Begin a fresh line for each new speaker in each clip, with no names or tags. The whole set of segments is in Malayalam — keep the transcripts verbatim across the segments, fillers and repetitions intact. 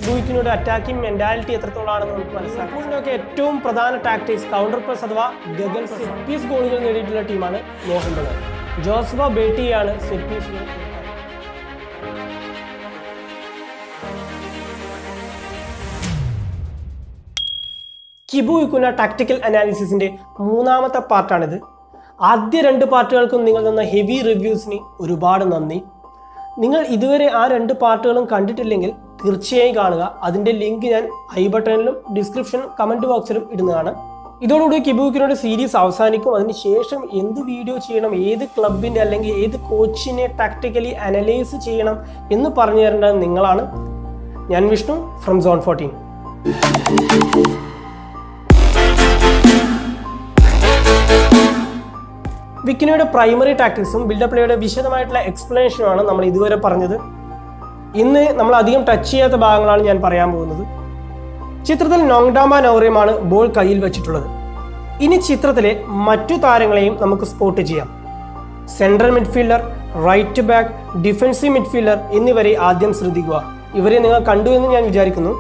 കിബുവിനോട് അറ്റാക്കിംഗ് മെന്റാലിറ്റി എത്രത്തോളാണെന്ന് നമുക്ക് മനസ്സിലാക്കാം. ഇതിനൊക്കെ ഏറ്റവും പ്രധാന ടാക്ടിക്സ് കൗണ്ടർ പ്രസ് അഥവാ ഗഗൻ സെറ്റ് പീസ് ഗോളുകൾ നേടിയിട്ടുള്ള ടീമാണ് മോഹൻ ബഗാൻ. ജോസഫ ബേട്ടിയാണ് set piece. Kibu Vicuna tactical അനാലിസിസിന്റെ മൂന്നാമത്തെ പാർട്ടാണിത്. ആദ്യ രണ്ട് പാർട്ടുകൾക്കും നിങ്ങൾ തന്ന ഹെവി റിവ്യൂസിന് ഒരുപാട് നന്ദി. നിങ്ങൾ ഇതുവരെ ആ രണ്ട് പാർട്ടുകളും കണ്ടിട്ടില്ലെങ്കിൽ തീർച്ചയായും കാണുക. അതിൻ്റെ ലിങ്ക് ഞാൻ ഐ ബട്ടണിലും ഡിസ്ക്രിപ്ഷനും കമൻറ്റ് ബോക്സിലും ഇടുന്നതാണ്. ഇതോടുകൂടി കിബു വിക്കുനയുടെ സീരീസ് അവസാനിക്കും. അതിനുശേഷം എന്ത് വീഡിയോ ചെയ്യണം, ഏത് ക്ലബിൻ്റെ അല്ലെങ്കിൽ ഏത് കോച്ചിനെ ടാക്ടിക്കലി അനലൈസ് ചെയ്യണം എന്ന് പറഞ്ഞു തരേണ്ടത് നിങ്ങളാണ്. ഞാൻ വിഷ്ണു ഫ്രം സോൺ ഫോർട്ടീൻ. വിക്കിനയുടെ പ്രൈമറി ടാക്ടിക്സും ബിൽഡപ്പ് പ്ലേയുടെ വിശദമായിട്ടുള്ള എക്സ്പ്ലനേഷനുമാണ് നമ്മൾ ഇതുവരെ പറഞ്ഞത്. ഇന്ന് നമ്മൾ അധികം ടച്ച് ചെയ്യാത്ത ഭാഗങ്ങളാണ് ഞാൻ പറയാൻ പോകുന്നത്. ചിത്രത്തിൽ നോങ്ഡാമ നൗറിയുമാണ് ബോൾ കയ്യിൽ വെച്ചിട്ടുള്ളത്. ഇനി ചിത്രത്തിലെ മറ്റു താരങ്ങളെയും നമുക്ക് സ്പോട്ട് ചെയ്യാം. Central midfielder, right back, defensive midfielder എന്നിവരെ ആദ്യം ശ്രദ്ധിക്കുക. ഇവരെ നിങ്ങൾ കണ്ടു എന്ന് ഞാൻ വിചാരിക്കുന്നു.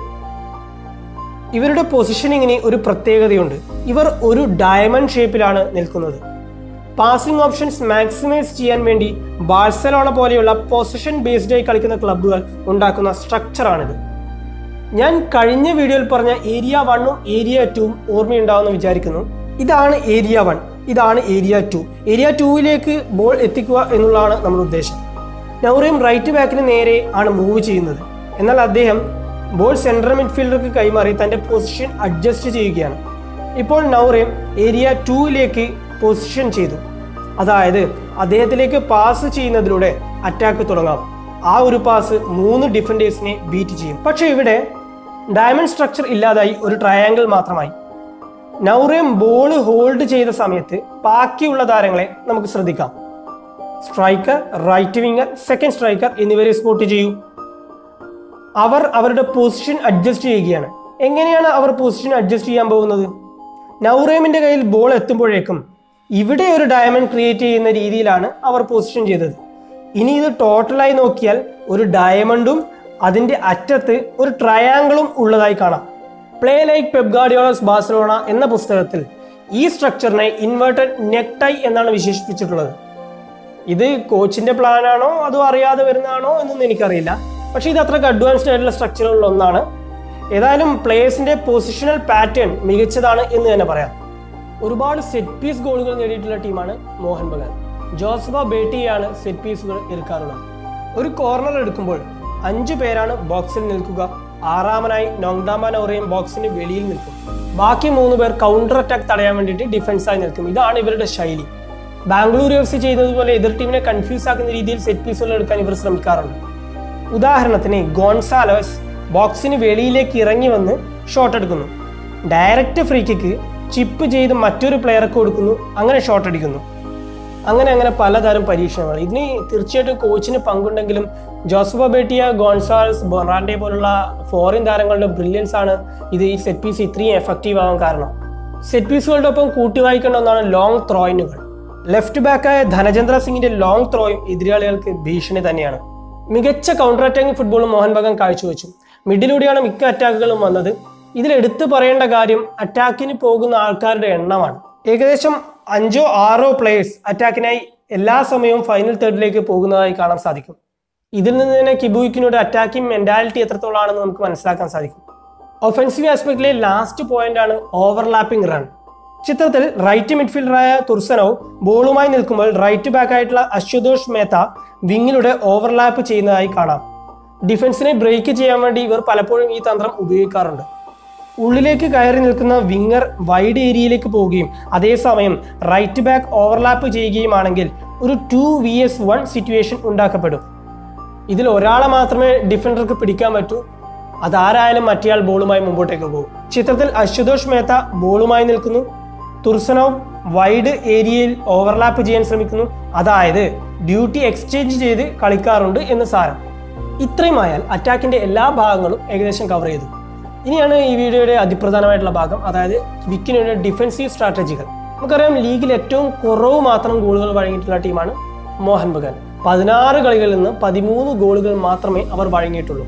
ഇവരുടെ പൊസിഷനിങ്ങിന് ഒരു പ്രത്യേകതയുണ്ട്. ഇവർ ഒരു ഡയമണ്ട് ഷേപ്പിലാണ് നിൽക്കുന്നത്. പാസിംഗ് ഓപ്ഷൻസ് മാക്സിമൈസ് ചെയ്യാൻ വേണ്ടി ബാഴ്സലോണ പോലെയുള്ള പൊസിഷൻ ബേസ്ഡ് ആയി കളിക്കുന്ന ക്ലബ്ബുകൾ ഉണ്ടാക്കുന്ന സ്ട്രക്ചറാണിത്. ഞാൻ കഴിഞ്ഞ വീഡിയോയിൽ പറഞ്ഞ ഏരിയ വണ്ണും ഏരിയ ടൂവും ഓർമ്മയുണ്ടാവുമെന്ന് വിചാരിക്കുന്നു. ഇതാണ് ഏരിയ വൺ, ഇതാണ് ഏരിയ ടു. ഏരിയ ടൂവിലേക്ക് ബോൾ എത്തിക്കുക എന്നുള്ളതാണ് നമ്മുടെ ഉദ്ദേശം. നൗറിയും റൈറ്റ് ബാക്കിന് നേരെ ആണ് മൂവ് ചെയ്യുന്നത്. എന്നാൽ അദ്ദേഹം ബോൾ സെൻട്രൽ മിഡ്ഫീൽഡർക്ക് കൈമാറി തൻ്റെ പൊസിഷൻ അഡ്ജസ്റ്റ് ചെയ്യുകയാണ്. ഇപ്പോൾ നൗറിയും ഏരിയ ടൂവിലേക്ക് പൊസിഷൻ ചെയ്തു. അതായത് അദ്ദേഹത്തിലേക്ക് പാസ് ചെയ്യുന്നതിലൂടെ അറ്റാക്ക് തുടങ്ങാം. ആ ഒരു പാസ് മൂന്ന് ഡിഫൻഡേഴ്സിനെ ബീറ്റ് ചെയ്യും. പക്ഷെ ഇവിടെ ഡയമണ്ട് സ്ട്രക്ചർ ഇല്ലാതായി ഒരു ട്രയാങ്കിൾ മാത്രമായി. നൗറിയം ബോൾ ഹോൾഡ് ചെയ്ത സമയത്ത് ബാക്കിയുള്ള താരങ്ങളെ നമുക്ക് ശ്രദ്ധിക്കാം. Striker, right winger, second striker എന്നിവരെ സ്പോട്ട് ചെയ്യൂ. അവർ അവരുടെ പൊസിഷൻ അഡ്ജസ്റ്റ് ചെയ്യുകയാണ്. എങ്ങനെയാണ് അവർ പൊസിഷൻ അഡ്ജസ്റ്റ് ചെയ്യാൻ പോകുന്നത്? നൗറിയമിന്റെ കയ്യിൽ ബോൾ എത്തുമ്പോഴേക്കും ഇവിടെ ഒരു ഡയമണ്ട് ക്രിയേറ്റ് ചെയ്യുന്ന രീതിയിലാണ് അവർ പൊസിഷൻ ചെയ്തത്. ഇനി ഇത് ടോട്ടലായി നോക്കിയാൽ ഒരു ഡയമണ്ടും അതിൻ്റെ അറ്റത്ത് ഒരു ട്രയാങ്കിളും ഉള്ളതായി കാണാം. Play like Pep Guardiola's Barcelona എന്ന പുസ്തകത്തിൽ ഈ സ്ട്രക്ചറിനെ ഇൻവേർട്ടഡ് നെക്ക് ടൈ എന്നാണ് വിശേഷിപ്പിച്ചിട്ടുള്ളത്. ഇത് കോച്ചിന്റെ പ്ലാനാണോ അതോ അറിയാതെ വരുന്നതാണോ എന്നൊന്നും എനിക്കറിയില്ല. പക്ഷേ ഇത് അത്രയ്ക്ക് അഡ്വാൻസ്ഡ് ആയിട്ടുള്ള സ്ട്രക്ചറുകളിൽ ഒന്നാണ്. ഏതായാലും പ്ലേയേഴ്സിന്റെ പൊസിഷണൽ പാറ്റേൺ മികച്ചതാണ് എന്ന് തന്നെ പറയാം. ഒരുപാട് സെറ്റ് പീസ് ഗോളുകൾ നേടിയിട്ടുള്ള ടീമാണ് മോഹൻ ബഗാൻ. ജോസഫ ബേട്ടിയാണ് സെറ്റ് പീസുകൾ എടുക്കാറുള്ളത്. ഒരു കോർണർ എടുക്കുമ്പോൾ അഞ്ചു പേരാണ് ബോക്സിൽ നിൽക്കുക. ആറാമനായി നോങ്ഡാമ നൗറിയും ബോക്സിന് വെളിയിൽ നിൽക്കും. ബാക്കി മൂന്ന് പേർ കൗണ്ടർ അറ്റാക്ക് തടയാൻ വേണ്ടിയിട്ട് ഡിഫൻസായി നിൽക്കും. ഇതാണ് ഇവരുടെ ശൈലി. ബാംഗ്ലൂർ എഫ് സി ചെയ്തതുപോലെ എതിർ ടീമിനെ കൺഫ്യൂസ് ആക്കുന്ന രീതിയിൽ സെറ്റ് പീസുകൾ എടുക്കാൻ ഇവർ ശ്രമിക്കാറുണ്ട്. ഉദാഹരണത്തിന് ഗോൺസാലോസ് ബോക്സിന് വെളിയിലേക്ക് ഇറങ്ങി വന്ന് ഷോട്ട് എടുക്കുന്നു. ഡയറക്റ്റ് ഫ്രീ കിക്ക് ചിപ്പ് ചെയ്ത് മറ്റൊരു പ്ലെയർക്ക് കൊടുക്കുന്നു, അങ്ങനെ ഷോട്ട് അടിക്കുന്നു. അങ്ങനെ അങ്ങനെ പലതരം പരീക്ഷണങ്ങൾ. ഇതിന് തീർച്ചയായിട്ടും കോച്ചിന് പങ്കുണ്ടെങ്കിലും ജോസഫ ബേട്ടിയ, ഗോൺസാൽസ്, ബൊറാൻഡെ പോലുള്ള ഫോറിൻ താരങ്ങളുടെ ബ്രില്യൻസ് ആണ് ഇത് ഈ സെറ്റ് പീസ് ഇത്രയും എഫക്റ്റീവ് ആവാൻ കാരണം. സെറ്റ് പീസുകളുടെ ഒപ്പം കൂട്ടി വായിക്കേണ്ട ഒന്നാണ് ലോങ് ത്രോയിനുകൾ. ലെഫ്റ്റ് ബാക്കായ ധനചന്ദ്ര സിംഗിന്റെ ലോങ് ത്രോയും എതിരാളികൾക്ക് ഭീഷണി തന്നെയാണ്. മികച്ച കൗണ്ടർ അറ്റാക്കിംഗ് ഫുട്ബോളും മോഹൻ ബഗാൻ കാഴ്ചവെച്ചു. മിഡിലൂടെയാണ് മിക്ക അറ്റാക്കുകളും വന്നത്. ഇതിൽ എടുത്തു പറയേണ്ട കാര്യം അറ്റാക്കിന് പോകുന്ന ആൾക്കാരുടെ എണ്ണമാണ്. ഏകദേശം അഞ്ചോ ആറോ പ്ലേയേഴ്സ് അറ്റാക്കിനായി എല്ലാ സമയവും ഫൈനൽ തേർഡിലേക്ക് പോകുന്നതായി കാണാൻ സാധിക്കും. ഇതിൽ നിന്ന് തന്നെ കിബുവിനോട് അറ്റാക്കിംഗ് മെന്റാലിറ്റി എത്രത്തോളാണെന്ന് നമുക്ക് മനസ്സിലാക്കാൻ സാധിക്കും. ഒഫൻസീവ് ആസ്പെക്റ്റിലെ ലാസ്റ്റ് പോയിന്റ് ആണ് ഓവർലാപ്പിംഗ് റൺ. ചിത്രത്തിൽ റൈറ്റ് മിഡ്ഫീൽഡറായ തുർസനോവ് ബോളുമായി നിൽക്കുമ്പോൾ റൈറ്റ് ബാക്ക് ആയിട്ടുള്ള അശുതോഷ് മേത്ത വിങ്ങിലൂടെ ഓവർലാപ്പ് ചെയ്യുന്നതായി കാണാം. ഡിഫൻസിനെ ബ്രേക്ക് ചെയ്യാൻ വേണ്ടി ഇവർ പലപ്പോഴും ഈ തന്ത്രം ഉപയോഗിക്കാറുണ്ട്. ഉള്ളിലേക്ക് കയറി നിൽക്കുന്ന വിങ്ങർ വൈഡ് ഏരിയയിലേക്ക് പോവുകയും അതേസമയം റൈറ്റ് ബാക്ക് ഓവർലാപ്പ് ചെയ്യുകയുമാണെങ്കിൽ ഒരു two V S one situation ഉണ്ടാക്കപ്പെടും. ഇതിൽ ഒരാളെ മാത്രമേ ഡിഫൻഡർക്ക് പിടിക്കാൻ പറ്റൂ. അതാരായാലും മറ്റേയാൾ ബോളുമായി മുമ്പോട്ടേക്ക് പോകും. ചിത്രത്തിൽ അശുതോഷ് മേത്ത ബോളുമായി നിൽക്കുന്നു. തുർസനോവ് വൈഡ് ഏരിയയിൽ ഓവർലാപ്പ് ചെയ്യാൻ ശ്രമിക്കുന്നു. അതായത് ഡ്യൂട്ടി എക്സ്ചേഞ്ച് ചെയ്ത് കളിക്കാറുണ്ട് എന്ന് സാരം. ഇത്രയുമായാൽ അറ്റാക്കിന്റെ എല്ലാ ഭാഗങ്ങളും ഏകദേശം കവർ ചെയ്തു. ഇനിയാണ് ഈ വീഡിയോയുടെ അതിപ്രധാനമായിട്ടുള്ള ഭാഗം, അതായത് വിക്കിനയുടെ ഡിഫൻസീവ് സ്ട്രാറ്റജികൾ. നമുക്കറിയാം ലീഗിൽ ഏറ്റവും കുറവ് മാത്രം ഗോളുകൾ വഴങ്ങിയിട്ടുള്ള ടീമാണ് മോഹൻ ബഗാൻ. പതിനാറ് കളികളിൽ നിന്ന് പതിമൂന്ന് ഗോളുകൾ മാത്രമേ അവർ വഴങ്ങിയിട്ടുള്ളൂ.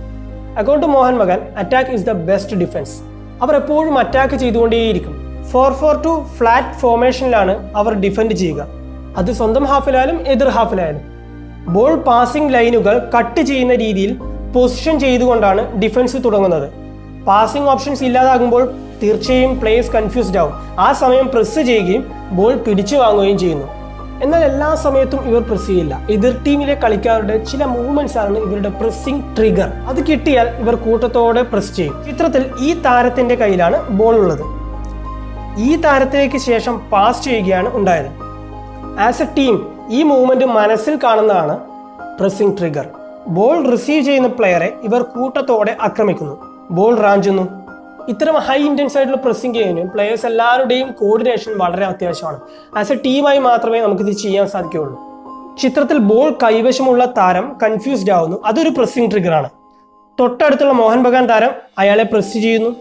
According to Mohun Bagan, attack is the best defence. അവർ എപ്പോഴും അറ്റാക്ക് ചെയ്തുകൊണ്ടേയിരിക്കും. ഫോർ ഫോർ ടു ഫ്ലാറ്റ് ഫോർമേഷനിലാണ് അവർ ഡിഫെൻഡ് ചെയ്യുക. അത് സ്വന്തം ഹാഫിലായാലും എതിർ ഹാഫിലായാലും. ബോൾ പാസിംഗ് ലൈനുകൾ കട്ട് ചെയ്യുന്ന രീതിയിൽ പൊസിഷൻ ചെയ്തുകൊണ്ടാണ് ഡിഫൻസ് തുടങ്ങുന്നത്. പാസിംഗ് ഓപ്ഷൻസ് ഇല്ലാതാകുമ്പോൾ തീർച്ചയായും പ്ലേയേഴ്സ് കൺഫ്യൂസ്ഡ് ആവും. ആ സമയം പ്രസ് ചെയ്യുകയും ബോൾ പിടിച്ചു വാങ്ങുകയും ചെയ്യുന്നു. എന്നാൽ എല്ലാ സമയത്തും ഇവർ പ്രസ് ചെയ്യില്ല. എതിർ ടീമിലെ കളിക്കാരുടെ ചില മൂവ്മെന്റ്സ് ആണ് ഇവരുടെ പ്രസ്സിംഗ് ട്രിഗർ. അത് കിട്ടിയാൽ ഇവർ കൂട്ടത്തോടെ പ്രസ് ചെയ്യും. ചിത്രത്തിൽ ഈ താരത്തിന്റെ കയ്യിലാണ് ബോൾ ഉള്ളത്. ഈ താരത്തിലേക്ക് ശേഷം പാസ് ചെയ്യുകയാണ് ഉണ്ടായത്. ആസ് എ ടീം ഈ മൂവ്മെന്റ് മനസ്സിൽ കാണുന്നതാണ് പ്രസ്സിംഗ് ട്രിഗർ. ബോൾ റിസീവ് ചെയ്യുന്ന പ്ലെയറെ ഇവർ കൂട്ടത്തോടെ ആക്രമിക്കുന്നു, ബോൾ റാഞ്ചുന്നു. ഇത്തരം ഹൈ ഇന്റൻസ് ആയിട്ടുള്ള പ്രസ്സിംഗ് ഗെയിമിന് പ്ലെയേഴ്സ് എല്ലാവരുടെയും കോർഡിനേഷൻ വളരെ അത്യാവശ്യമാണ്. ആസ് എ ടീമായി മാത്രമേ നമുക്കിത് ചെയ്യാൻ സാധിക്കുകയുള്ളൂ. ചിത്രത്തിൽ ബോൾ കൈവശമുള്ള താരം കൺഫ്യൂസ്ഡ് ആവുന്നു. അതൊരു പ്രസ്സിംഗ് ട്രിഗറാണ്. തൊട്ടടുത്തുള്ള മോഹൻ ബഗാൻ താരം അയാളെ പ്രസ് ചെയ്യുന്നു.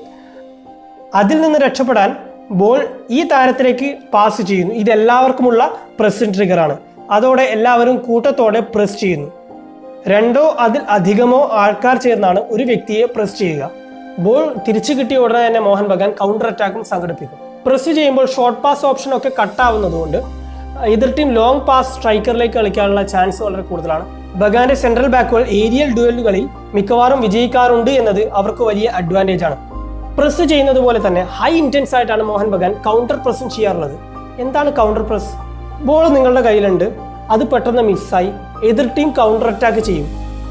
അതിൽ നിന്ന് രക്ഷപ്പെടാൻ ബോൾ ഈ താരത്തിലേക്ക് പാസ് ചെയ്യുന്നു. ഇതെല്ലാവർക്കുമുള്ള പ്രസ്സിംഗ് ട്രിഗറാണ്. അതോടെ എല്ലാവരും കൂട്ടത്തോടെ പ്രസ് ചെയ്യുന്നു. രണ്ടോ അതിൽ അധികമോ ആൾക്കാർ ചേർന്നാണ് ഒരു വ്യക്തിയെ പ്രസ് ചെയ്യുക. ബോൾ തിരിച്ചു കിട്ടിയ ഉടനെ തന്നെ മോഹൻ ബഗാൻ കൗണ്ടർ അറ്റാക്കും സംഘടിപ്പിക്കും. പ്രസ് ചെയ്യുമ്പോൾ ഷോർട്ട് പാസ് ഓപ്ഷൻ ഒക്കെ കട്ടാവുന്നതുകൊണ്ട് എതിർ ടീം ലോങ് പാസ് സ്ട്രൈക്കറിലേക്ക് കളിക്കാനുള്ള ചാൻസ് വളരെ കൂടുതലാണ്. ബഗാന്റെ സെൻട്രൽ ബാക്കുകൾ ഏരിയൽ ഡ്യുവലുകളിൽ മിക്കവാറും വിജയിക്കാറുണ്ട് എന്നത് അവർക്ക് വലിയ അഡ്വാൻറ്റേജ് ആണ്. പ്രസ് ചെയ്യുന്നത് പോലെ തന്നെ ഹൈ ഇന്റൻസ് ആയിട്ടാണ് മോഹൻ ബഗാൻ കൗണ്ടർ പ്രസ്സും ചെയ്യാറുള്ളത്. എന്താണ് കൗണ്ടർ പ്രസ്? ബോൾ നിങ്ങളുടെ കയ്യിലുണ്ട്, അത് പെട്ടെന്ന് മിസ്സായി എതിർ ടീം കൗണ്ടർ അറ്റാക്ക് ചെയ്യും.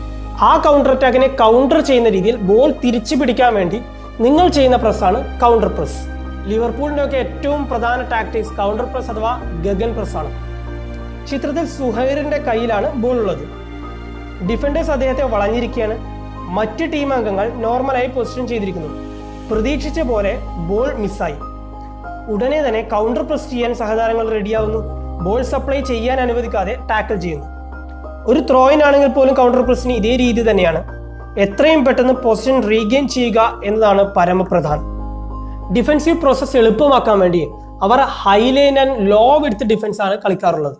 ആ കൗണ്ടർ അറ്റാക്കിനെ കൗണ്ടർ ചെയ്യുന്ന രീതിയിൽ ബോൾ തിരിച്ചു പിടിക്കാൻ വേണ്ടി നിങ്ങൾ ചെയ്യുന്ന പ്രസ്സാണ് കൗണ്ടർ പ്രസ്. ലിവർപൂളിന്റെ ഒക്കെ ഏറ്റവും പ്രധാന ടാക്ടിക്സ് കൗണ്ടർ പ്രസ് അഥവാ ഗഗൻ പ്രസ് ആണ്. ചിത്രത്തിൽ സുഹൈറിന്റെ കയ്യിലാണ് ബോൾ ഉള്ളത്. ഡിഫൻഡേഴ്സ് അദ്ദേഹത്തെ വളഞ്ഞിരിക്കുകയാണ്. മറ്റ് ടീം അംഗങ്ങൾ നോർമലായി പൊസിഷൻ ചെയ്തിരിക്കുന്നു. പ്രതീക്ഷിച്ച പോലെ ബോൾ മിസ്സായി. ഉടനെ തന്നെ കൗണ്ടർ പ്രസ് ചെയ്യാൻ സഹതാരങ്ങൾ റെഡിയാവുന്നു. ബോൾ സപ്ലൈ ചെയ്യാൻ അനുവദിക്കാതെ ടാക്കിൾ ചെയ്യുന്നു. ഒരു ത്രോയിൻ ആണെങ്കിൽ പോലും കൗണ്ടർ പ്രസ്സിന് ഇതേ രീതി തന്നെയാണ്. എത്രയും പെട്ടെന്ന് പൊസിഷൻ റീഗെയിൻ ചെയ്യുക എന്നതാണ് പരമപ്രധാനം. ഡിഫൻസീവ് പ്രോസസ് എളുപ്പമാക്കാൻ വേണ്ടി അവർ high line and low width defence ആണ് കളിക്കാറുള്ളത്.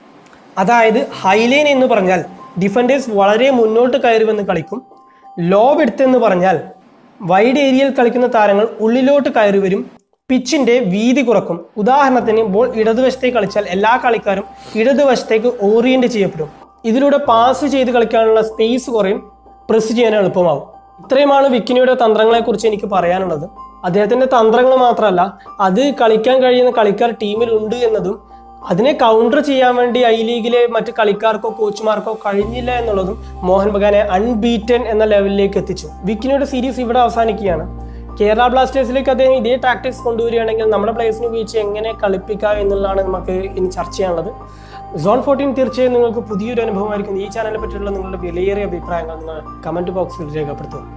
അതായത് ഹൈലൈൻ എന്ന് പറഞ്ഞാൽ ഡിഫൻഡേഴ്സ് വളരെ മുന്നോട്ട് കയറി വന്ന് കളിക്കും. ലോ വിഡ്ത്ത് എന്ന് പറഞ്ഞാൽ വൈഡ് ഏരിയയിൽ കളിക്കുന്ന താരങ്ങൾ ഉള്ളിലോട്ട് കയറി വരും, പിച്ചിന്റെ വീതി കുറക്കും. ഉദാഹരണത്തിന് ബോൾ ഇടതുവശത്തേക്ക് കളിച്ചാൽ എല്ലാ കളിക്കാരും ഇടതുവശത്തേക്ക് ഓറിയന്റ് ചെയ്യപ്പെടും. ഇതിലൂടെ പാസ് ചെയ്ത് കളിക്കാനുള്ള സ്പേസ് കുറയും, പ്രസ് ചെയ്യാൻ എളുപ്പമാവും. ഇത്രയുമാണ് വിക്കിനിയുടെ തന്ത്രങ്ങളെക്കുറിച്ച് എനിക്ക് പറയാനുള്ളത്. അദ്ദേഹത്തിന്റെ തന്ത്രങ്ങൾ മാത്രമല്ല, അത് കളിക്കാൻ കഴിയുന്ന കളിക്കാർ ടീമിലുണ്ട് എന്നതും അതിനെ കൗണ്ടർ ചെയ്യാൻ വേണ്ടി ഐ ലീഗിലെ മറ്റ് കളിക്കാർക്കോ കോച്ചുമാർക്കോ കഴിഞ്ഞില്ല എന്നുള്ളതും മോഹൻ ബഗാനെ അൺബീറ്റൻ എന്ന ലെവലിലേക്ക് എത്തിച്ചു. വിക്കിനിയുടെ സീരീസ് ഇവിടെ അവസാനിക്കുകയാണ്. കേരള ബ്ലാസ്റ്റേഴ്സിലേക്ക് അദ്ദേഹം ഇതേ ടാക്ടിക്സ് കൊണ്ടുവരികയാണെങ്കിൽ നമ്മുടെ പ്ലേയേഴ്സിനെ ഉപയോഗിച്ച് എങ്ങനെ കളിപ്പിക്കാം എന്നുള്ളതാണ് നമുക്ക് ഇനി ചർച്ച ചെയ്യാനുള്ളത്. സോൺ ഫോർട്ടീൻ തീർച്ചയായും നിങ്ങൾക്ക് പുതിയൊരു അനുഭവമായിരിക്കും. ഈ ചാനലിനെ പറ്റിയുള്ള നിങ്ങളുടെ വിലയേറിയ അഭിപ്രായങ്ങൾ നിങ്ങൾ കമന്റ് ബോക്സിൽ രേഖപ്പെടുത്തുക.